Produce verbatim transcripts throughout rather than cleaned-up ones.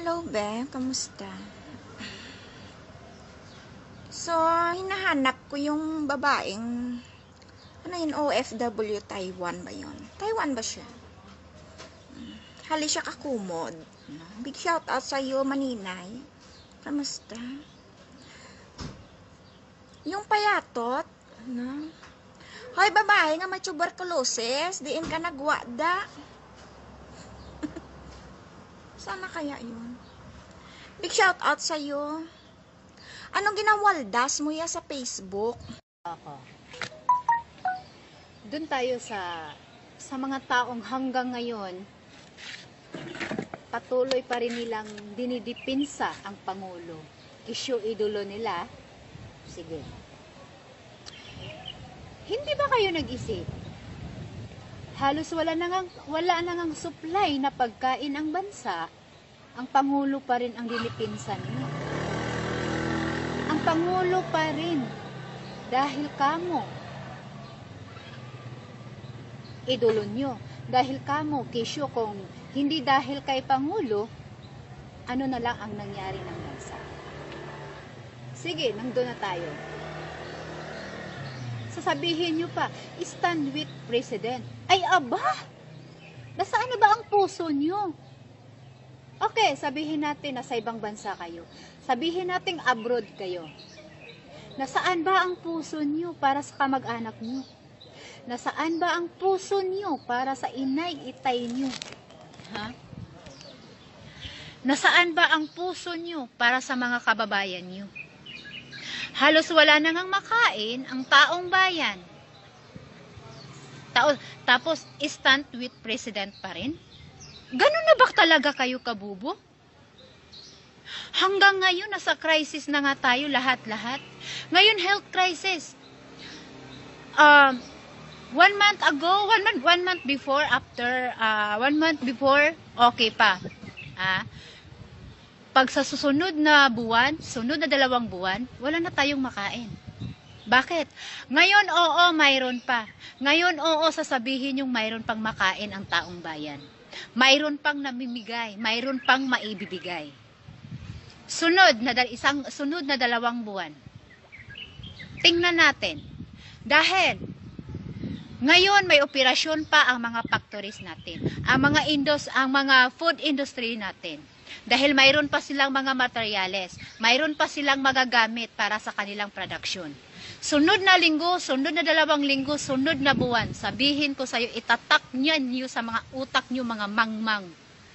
Hello, Be. Kamusta? So, hinahanap ko yung babaeng, ano yun, O F W, Taiwan ba yun? Taiwan ba siya? Hali siya kakumod. Big shout out sa'yo, Maninay. Kamusta? Yung payatot, no? Hoy, babae nga may tuberculosis, diin ka nagwada. Sana kaya yun? Big shout out sa'yo. Anong ginawaldas mo ya sa Facebook? Ako. Doon tayo sa sa mga taong hanggang ngayon patuloy pa rin nilang dinidipinsa ang Pangulo. Issue idolo nila. Sige. Hindi ba kayo nag-isip? Halos wala nang wala nang supply na pagkain ang bansa. Ang Pangulo pa rin ang dinipinsan niyo. Ang Pangulo pa rin dahil kamo idolo nyo. Dahil kamo kisyo kung hindi dahil kay Pangulo, ano na lang ang nangyari ng bansa. Sige, nandun na tayo. Sasabihin nyo pa, stand with President. Ay aba! Nasaan na ba ang puso nyo? Okay, sabihin natin na sa ibang bansa kayo. Sabihin natin abroad kayo. Nasaan ba ang puso nyo para sa kamag-anak nyo? Nasaan ba ang puso nyo para sa inay, itay nyo? Ha? Nasaan ba ang puso nyo para sa mga kababayan nyo? Halos wala na ngang makain ang taong bayan. Tao, tapos, stand with President pa rin? Ganun na ba talaga kayo kabubo? Hanggang ngayon, nasa crisis na nga tayo lahat-lahat. Ngayon, health crisis. Um, one month ago, one month, one month before, after, uh, one month before, okay pa. Ah, pag sa susunod na buwan, sunod na dalawang buwan, wala na tayong makain. Bakit? Ngayon, oo, mayroon pa. Ngayon, oo, sasabihin yung mayroon pang makain ang taong bayan. Mayroon pang namimigay, mayroon pang maibibigay. Sunod na isang sunod na dalawang buwan. Tingnan natin. Dahil ngayon may operasyon pa ang mga factories natin, ang mga indos, ang mga food industry natin. Dahil mayroon pa silang mga materyales, mayroon pa silang magagamit para sa kanilang production. Sunod na linggo, sunod na dalawang linggo, sunod na buwan, sabihin ko sa iyo, itatak niyan niyo sa mga utak niyo, mga mangmang.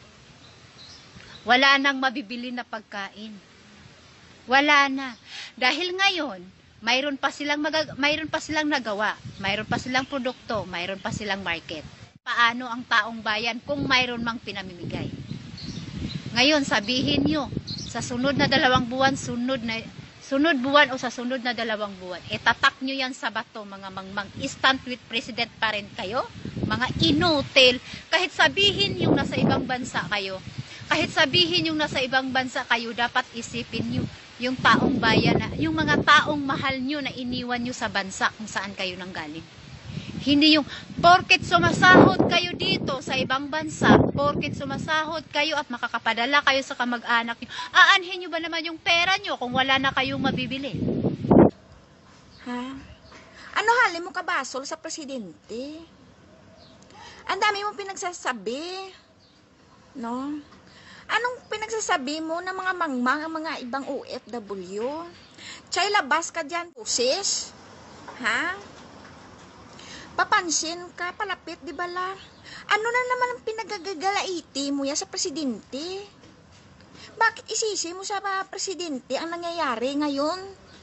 Wala nang mabibili na pagkain. Wala na. Dahil ngayon, mayroon pa silang mag- mayroon pa silang nagawa, mayroon pa silang produkto, mayroon pa silang market. Paano ang taong bayan kung mayroon mang pinamimigay? Ngayon, sabihin niyo, sa sunod na dalawang buwan, sunod na sunod buwan o sa sunod na dalawang buwan, itatak nyo yan sa bato, mga mangmang. Stand with President pa rin kayo, mga inutil. Kahit sabihin yung nasa ibang bansa kayo, kahit sabihin yung nasa ibang bansa kayo, dapat isipin nyo yung taong bayan, na, yung mga taong mahal nyo na iniwan nyo sa bansa kung saan kayo nanggaling. Hindi yung, porket sumasahod kayo dito sa ibang bansa, porket sumasahod kayo at makakapadala kayo sa kamag-anak nyo, aanhin nyo ba naman yung pera nyo kung wala na kayong mabibili? Ha? Ano hali mo kabasol sa presidente? Ang dami mong pinagsasabi. No? Anong pinagsasabi mo ng mga mangmang, ang mga ibang O F W? Chay, labas ka dyan, pusis? Ha? Papansin ka, palapit, di ba la? Ano na naman ang pinagagagalaiti mo ya sa presidente? Bakit isisi mo sa presidente ang nangyayari ngayon?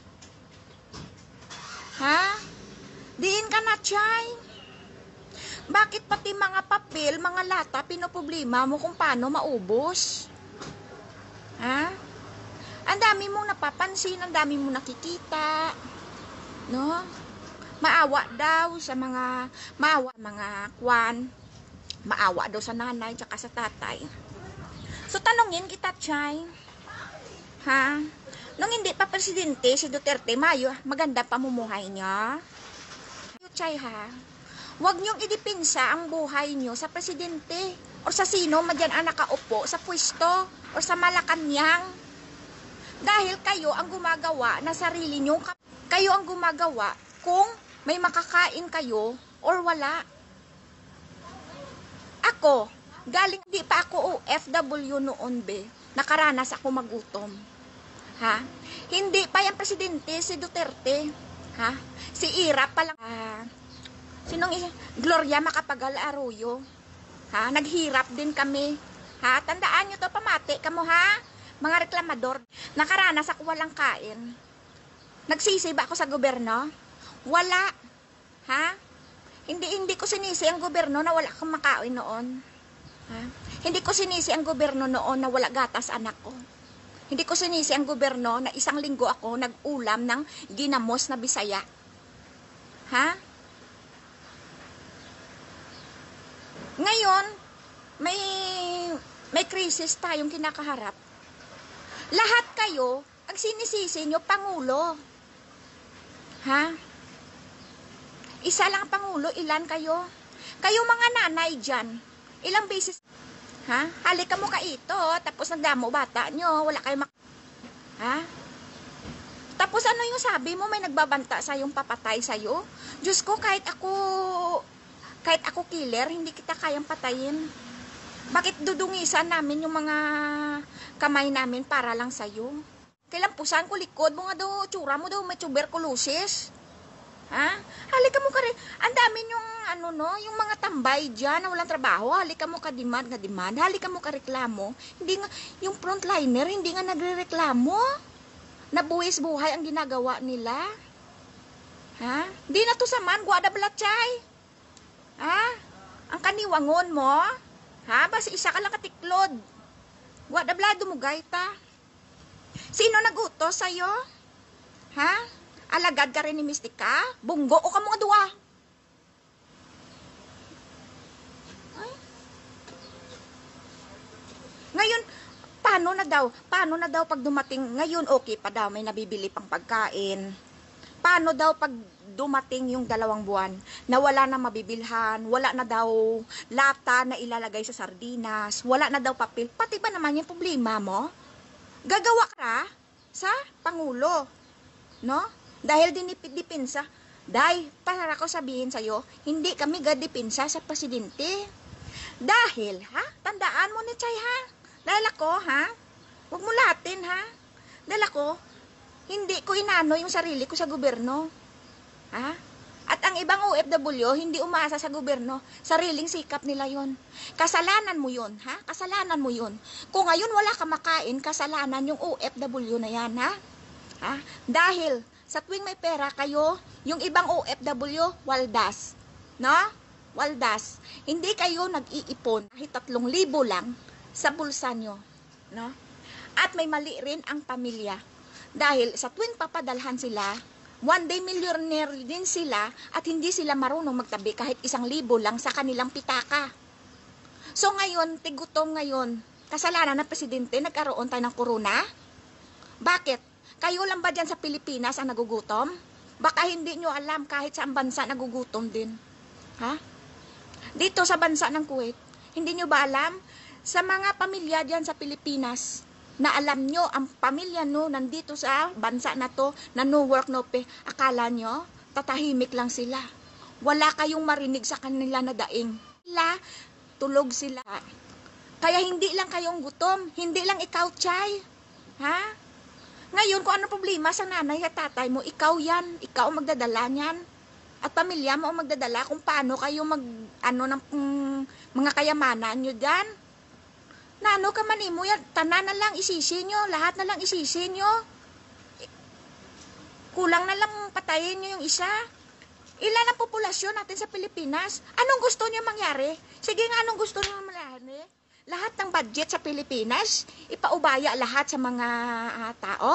Ha? Diin ka na, Chay. Bakit pati mga papel, mga lata, pinoproblema mo kung paano maubos? Ha? Ang dami mong napapansin, ang dami mong nakikita. No? Maawa daw sa mga, maawa mga kwan, maawa daw sa nanay tsaka sa tatay. So tanongin kita, Chay, ha? Nung hindi pa presidente si Duterte, mayo, maganda pamumuhay niya. Chay, ha? Huwag niyong idipinsa ang buhay niyo sa presidente. or sa sino man dyan ang nakaupo sa pwesto or sa Malacanang. Dahil kayo ang gumagawa na sarili nyo, kayo ang gumagawa kung may makakain kayo or wala. Ako, galing, di pa ako O F W noon, be. Nakaranas ako magutom. Ha? Hindi pa yung presidente, si Duterte. Ha? Si Ira pa lang. Ah, sinong isa? Gloria Macapagal Arroyo. Ha? Naghirap din kami. Ha? Tandaan nyo to, pamati kamo ha? Mga reklamador. Nakaranas ako walang kain. Nagsisi ba ako sa gobyerno? Wala. Ha? Hindi hindi ko sinisi ang gobyerno na wala akong makain noon. Ha? Hindi ko sinisi ang gobyerno noon na wala gatas anak ko. Hindi ko sinisi ang gobyerno na isang linggo ako nag-ulam ng ginamos na Bisaya. Ha? Ngayon, may may krisis tayong kinakaharap. Lahat kayo, ang sinisisi nyo, Pangulo. Ha? Isa lang Pangulo, ilan kayo? Kayo mga nanay dyan, ilang beses, ha? Halika mo ka ito, tapos nagdamo bata nyo, wala kayo mak... Ha? Tapos ano yung sabi mo, may nagbabanta sa yung papatay sa'yo? Diyos ko, kahit ako, kahit ako killer, hindi kita kayang patayin. Bakit dudungisan namin yung mga kamay namin para lang sa'yo? Kailan pusan ko likod mo nga daw, tsura mo daw, may tuberculosis. Ha? Halika mo ka rin. Ang dami yung ano no, yung mga tambay dyan na walang trabaho. Halika mo ka demand, nga demand. Halika mo ka reklamo. Hindi nga, yung frontliner, hindi nga nagre-reklamo. Nabuwis buhay ang ginagawa nila. Ha? Di na to saman, guada balatchay. Ha? Ang kaniwangon mo. Ha? Basta isa ka lang katiklod. Guada blado mo gaita. Sino nag-utos sa'yo? Ha? Alagad ka rin ni Mistika? Bunggo o ka mga duwa? Ay. Ngayon, paano na daw? Paano na daw pag dumating? Ngayon, okay pa daw, may nabibili pang pagkain. Paano daw pag dumating yung dalawang buwan na wala na mabibilhan, wala na daw lata na ilalagay sa sardinas, wala na daw papel? Pati ba naman yung problema mo? Gagawa ka sa Pangulo, no? Dahil dinipid-dipinsa. Dahil, para ko sabihin sa'yo, hindi kami gadipinsa sa presidente. Dahil, ha? Tandaan mo ni Chay, ha? Dahil ako, ha? Huwag mo latin, ha? Dahil ako, hindi ko inano yung sarili ko sa gobyerno. Ha? At ang ibang O F W, hindi umaasa sa gobyerno. Sariling sikap nila yon. Kasalanan mo yon, ha? Kasalanan mo yon. Kung ngayon wala ka makain, kasalanan yung O F W na yan, ha? Ha? Dahil, sa tuwing may pera kayo, yung ibang O F W, waldas. No? Waldas. Hindi kayo nag-iipon kahit tatlong libo lang sa bulsa nyo. No? At may mali rin ang pamilya. Dahil sa tuwing papadalhan sila, one day millionaire din sila at hindi sila marunong magtabi kahit isang libo lang sa kanilang pitaka. So ngayon, tigutom ngayon, kasalanan ng presidente, nagkaroon tayo ng corona? Bakit? Kayo lang ba dyan sa Pilipinas ang nagugutom? Baka hindi nyo alam kahit sa bansa nagugutom din. Ha? Dito sa bansa ng Kuwait, hindi nyo ba alam? Sa mga pamilya dyan sa Pilipinas, na alam nyo, ang pamilya no, nandito sa bansa na to, na no work, no pay, akala nyo, tatahimik lang sila. Wala kayong marinig sa kanila na daing. Sila, tulog sila. Kaya hindi lang kayong gutom, hindi lang ikaw, Chay. Ha? Ngayon, kung ano problema sa nanay at tatay mo, ikaw yan, ikaw ang magdadala niyan. At pamilya mo ang magdadala kung paano kayo mag, ano, ng mm, mga kayamanan nyo dyan. Na ano ka man mo yan, tanan na lang isisi nyo, lahat na lang isisi nyo. Kulang na lang patayin nyo yung isa. Ilan ang populasyon natin sa Pilipinas? Anong gusto nyo mangyari? Sige nga, anong gusto nyo mangyari? Lahat ng budget sa Pilipinas, ipaubaya lahat sa mga uh, tao?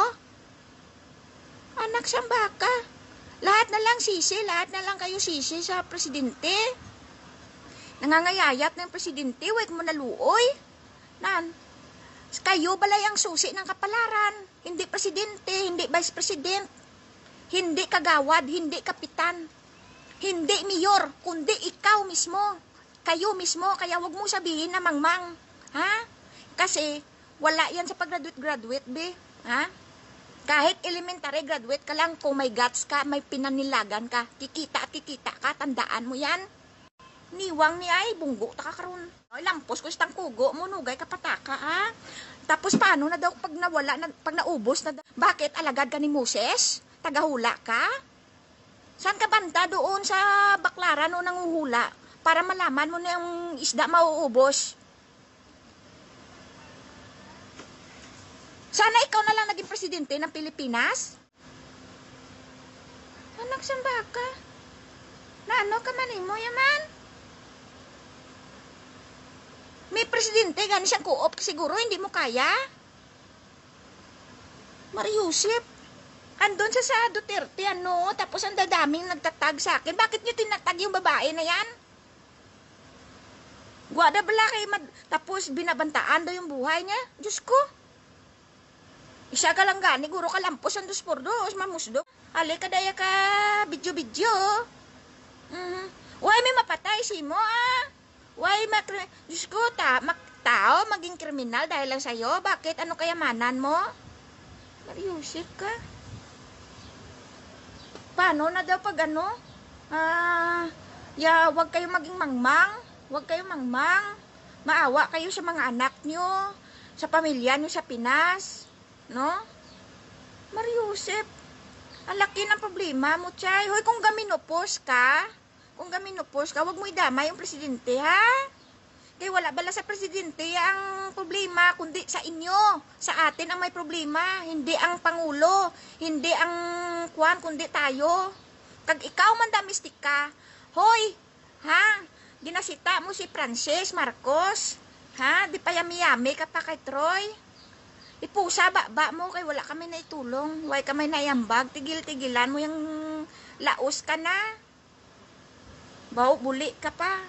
Anak siyang baka. Lahat na lang sisi, lahat na lang kayo sisi sa presidente. Nangangayayat ng presidente, wait mo na luoy. Nan, kayo balay ang susi ng kapalaran. Hindi presidente, hindi vice president. Hindi kagawad, hindi kapitan. Hindi mayor, kundi ikaw mismo. Kayo mismo, kaya wag mo sabihin na mangmang. Ha? Kasi, wala yan sa pag-graduate-graduate, be. Ha? Kahit elementary graduate ka lang, kung may guts ka, may pinanilagan ka, kikita at kikita ka, tandaan mo yan. Niwang ni ay, bunggo, taka karon. Ay, lampos ko sitang kugo, munugay kapataka, ha? Tapos paano na daw pag nawala, na, pag naubos na, bakit alagad ka ni Moses? Tagahula ka? Saan ka banda doon sa baklaran o nanguhula para malaman mo na yung isda mauubos? Sana ikaw na lang naging presidente ng Pilipinas? Anak samba ka? Na ano ka man mo yaman? May presidente, gani siyang co-op, siguro hindi mo kaya? Mariusip, andun sa sa Duterte, ano, tapos ang dadaming nagtatag sa akin. Bakit nyo tinatag yung babae na yan? Guwada bala kay mad... Tapos binabantaan daw yung buhay niya. Diyos ko. Isa ka lang gani, guro ka lampos ang dos por dos, mamusdo. Ali ka daya ka, bidyo-bidyo. Mm-hmm. Why may mapatay si mo, ah? Why mak... Diyos ko, ta, mak, tao maging kriminal dahil lang sa'yo? Bakit? Ano kayamanan mo? Mariusip ka. Paano na daw pag ano? Ah, ya, wag kayo maging mangmang. Wag kayo mangmang. Maawa kayo sa mga anak nyo, sa pamilya nyo sa Pinas. No? Mariusip, ang laki ng problema mo, chay. Hoy, kung gaminopos ka, kung gaminopos ka, wag mo idamay yung presidente, ha? Kaya wala bala sa presidente ang problema, kundi sa inyo. Sa atin ang may problema, hindi ang pangulo, hindi ang kuwan, kundi tayo. Kag ikaw man damistik ka, hoy, ha? Ginasita mo si Frances Marcos, ha? Di pa yami-yami ka pa kay Troy. Ipusa ba mo kay wala kami na itulong, way kami na yambag, tigil-tigilan mo yung laos ka na. Baw, buli ka pa.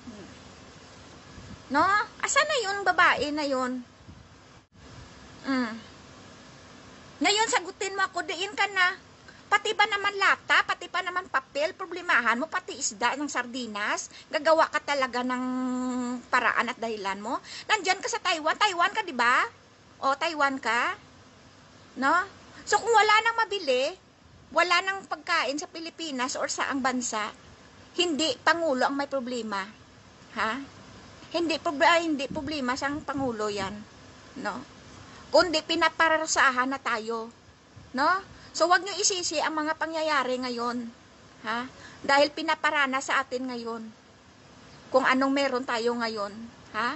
No? Asa na yun, babae na yun? Mm. Ngayon, sagutin mo ako, diin ka na. Pati ba naman lata, pati pa naman papel, problemahan mo, pati isda ng sardinas, gagawa ka talaga ng paraan at dahilan mo. Nandyan ka sa Taiwan, Taiwan ka, di ba? O, Taiwan ka? No? So, kung wala nang mabili, wala nang pagkain sa Pilipinas or sa ang bansa, hindi Pangulo ang may problema. Ha? Hindi problema, hindi problema sang pangulo yan, no? Kundi pinaparasahan na tayo, no? So wag niyo isisi ang mga pangyayari ngayon, ha? Dahil pinaparana sa atin ngayon kung anong meron tayo ngayon, ha?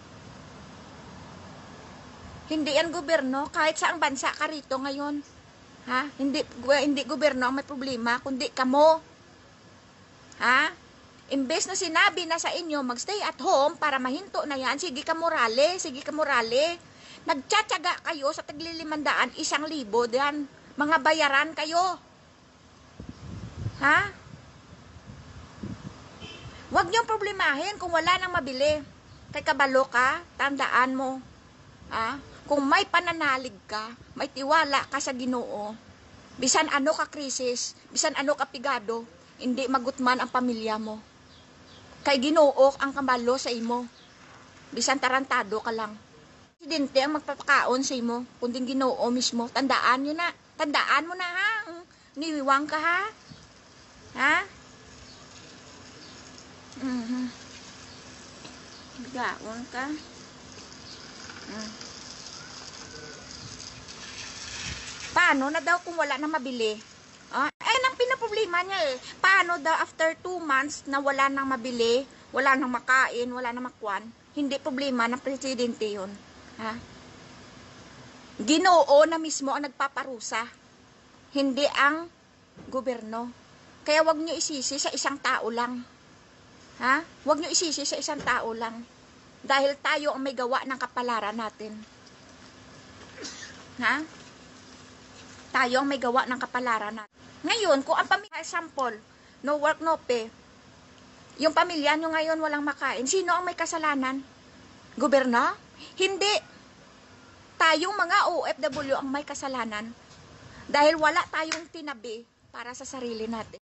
Hindi yan gobyerno, kahit saang bansa ka rito ngayon, ha? Hindi hindi gobyerno ang may problema, kundi kamo. Ha? Imbes na sinabi na sa inyo, magstay at home para mahinto na yan, sige ka morale, sige ka morale. Nagtsatsaga kayo sa taglilimandaan, isang libo diyan. Mga bayaran kayo. Ha? Huwag niyong problemahin kung wala nang mabili. Kay kabalo ka, tandaan mo. Ha? Kung may pananalig ka, may tiwala ka sa Ginoo, bisan ano ka krisis, bisan ano ka pigado, hindi magutman ang pamilya mo. Kay Ginoo ang kabalo sa imo. Bisan tarantado ka lang. Presidente ang magpapakaon sa imo, kundi Ginoo mismo. Tandaan nyo na. Tandaan mo na, ha? Niwiwang ka, ha? Ha? Mhm. Gaon ka. Mm. Paano na daw kung wala na mabili? Ah, eh, nang pinaproblema niya eh. Paano daw after two months na wala nang mabili, wala nang makain, wala nang makwan, hindi problema ng presidente yun. Ha? Ginoo na mismo ang nagpaparusa. Hindi ang gobyerno. Kaya wag nyo isisi sa isang tao lang. Ha? Wag nyo isisi sa isang tao lang. Dahil tayo ang may gawa ng kapalaran natin. Ha? Tayo ang may gawa ng kapalaran natin. Ngayon, kung ang pamilya, sample, no work, no pay, yung pamilya nyo ngayon walang makain, sino ang may kasalanan? Gobyerno? Hindi. Tayong mga O F W ang may kasalanan. Dahil wala tayong tinabi para sa sarili natin.